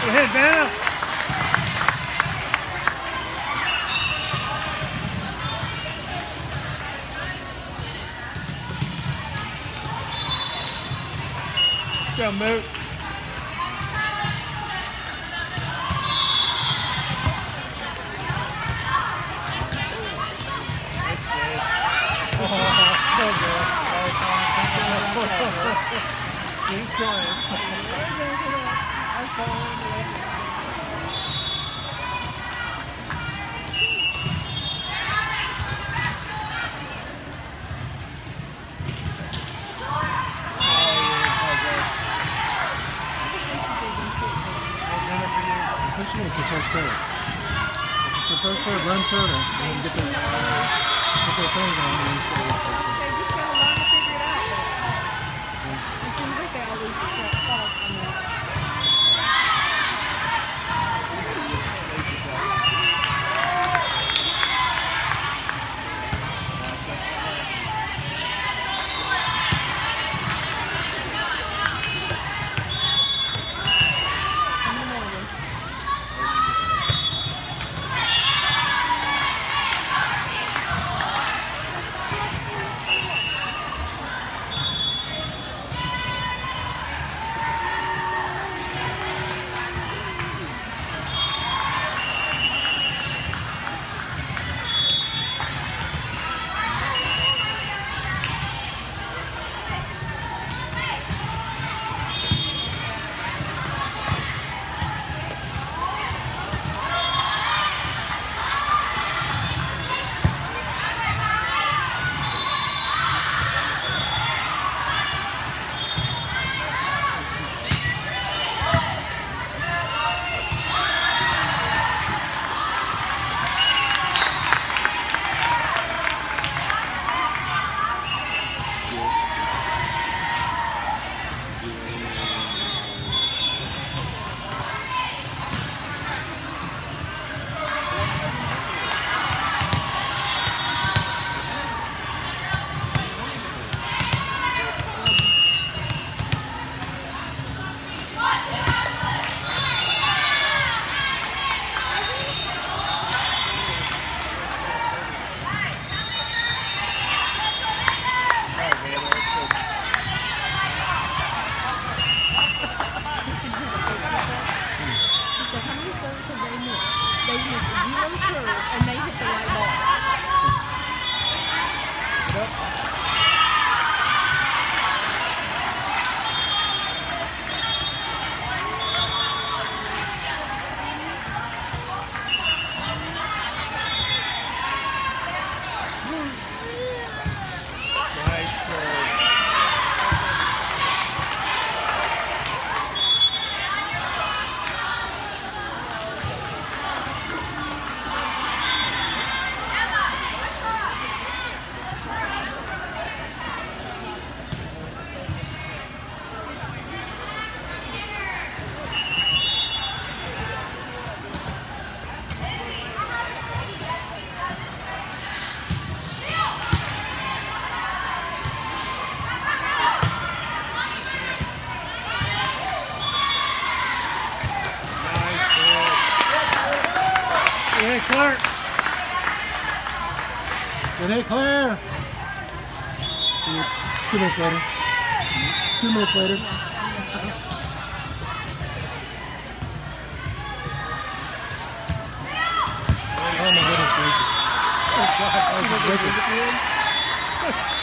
Go ahead, Vanna. Go, Moot. Keep going. Pushing it's your first serve. If it's your first serve, run further and then get their things on and then serve. They just gotta learn to figure it out. It seems like they always fall from that. And they hit the right ball. Yep. Nice serve. Hey, Clark. Good hit, Claire. 2 minutes later. 2 minutes later. Oh my goodness gracious. Oh God,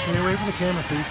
Can you wait for the camera, please?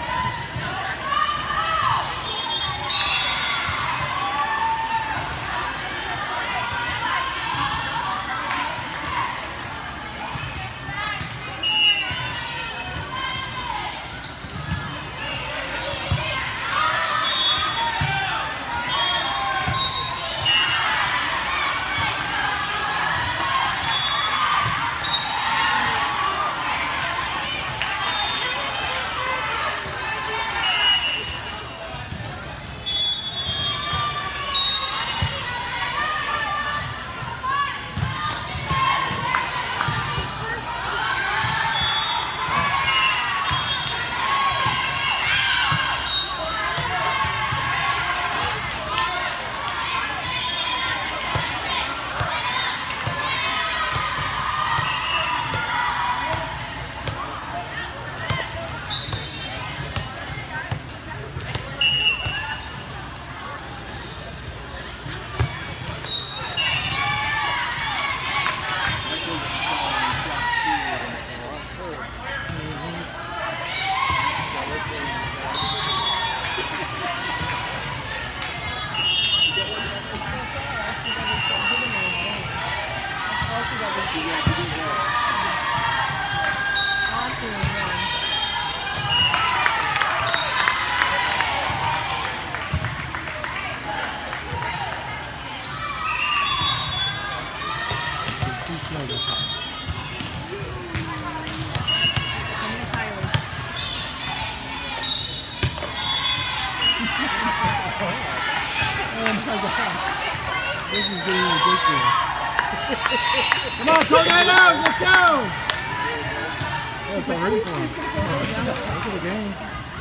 This is getting ridiculous. Come on, tornadoes, let's go! That's already for him. Look at the game.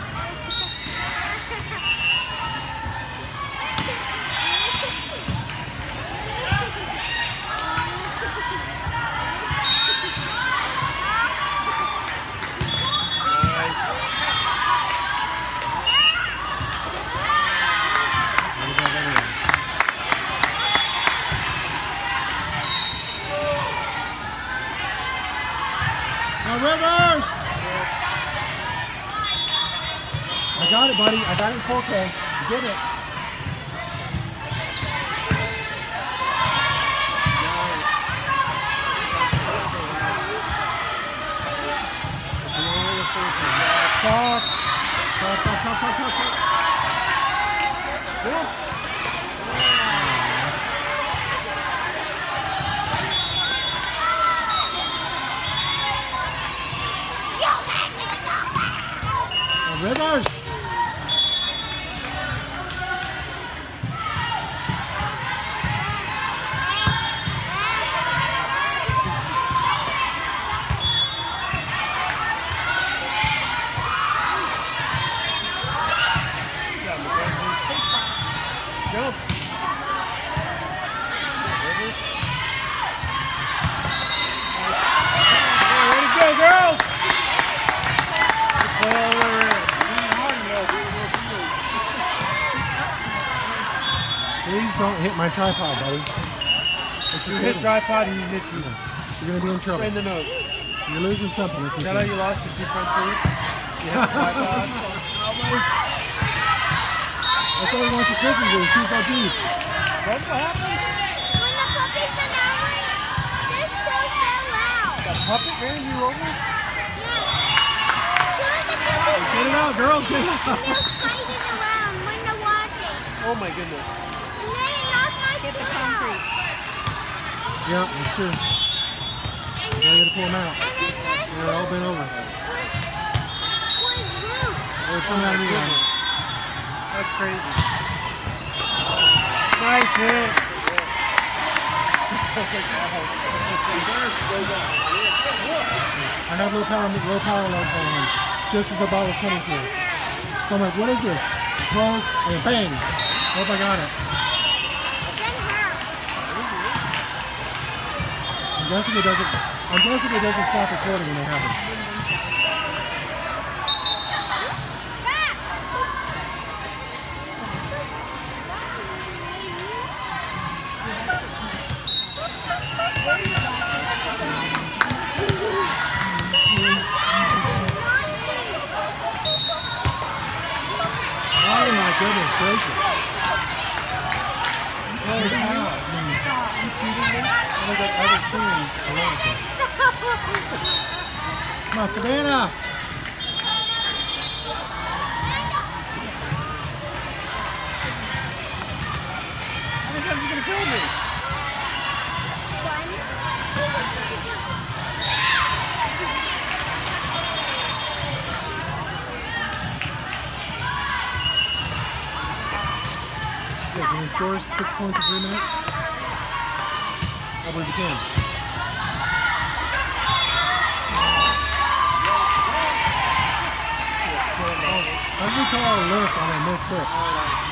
Rivers! I got it, buddy. I got it in 4K. You get it. Talk. Yeah. Rivers! Go! Way to go, girls! Please don't hit my tripod, buddy. If you hit tripod, he hits you. You're going to be in trouble. Right in the nose. You're losing something. Is that how you lost your 2 front teeth? You hit the tripod? That's all he wants for Christmas is 2 front teeth. That's what happened? When the puppets went over, this toe fell out. The puppet ran you over? Yeah. 2 of the puppets Get it out, girl. Get it out. and they were fighting around when they're watching. Oh my goodness. And they knocked my Hit the foot concrete. out. Yeah, that's true. And Now then, you got to pull them out. and then this They're all bent over. was loose. They're pulling out of me now. That's crazy. Nice hit. I have low power alert on just as the ball was coming through. So I'm like, what is this? Close and bang. Hope I got it. It didn't hurt. I'm guessing it doesn't stop recording when it happens. goodness gracious. Holy cow. You shooting me? I don't think I've ever seen a rabbit. Come on, Savannah. How many times are you going to kill me? Okay, can you score 6 points in 3 minutes? I believe you can. How do we call a lift on a missed hit?